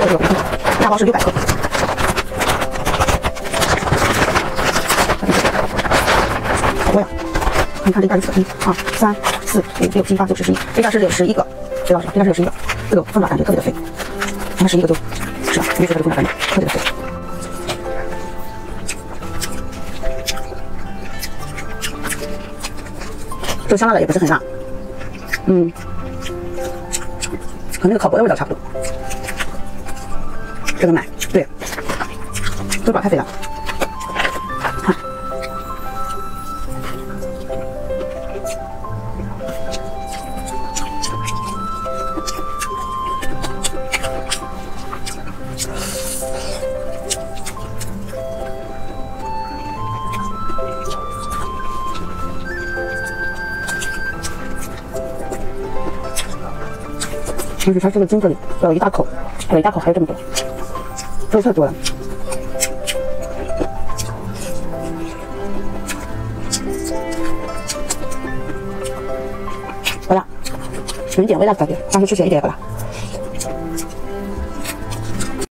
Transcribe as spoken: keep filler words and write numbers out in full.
这个大包是六百克。好多呀！你看这袋是一、二、三、四、五、六、七、八、九、十、十一，这袋是有十一个，知道是吧？这袋是有十一个，这个分法感觉特别的肥，你看十一个就是吧？约出来的分法感觉特别的肥。这个香辣的也不是很辣，嗯，和那个烤博的味道差不多。这个买对，这把太肥了，看。但是它这个筋这里有一大口，有一大口还有这么多，肉太多了。不辣，有一点微辣的感觉，但是吃起来一点也不辣。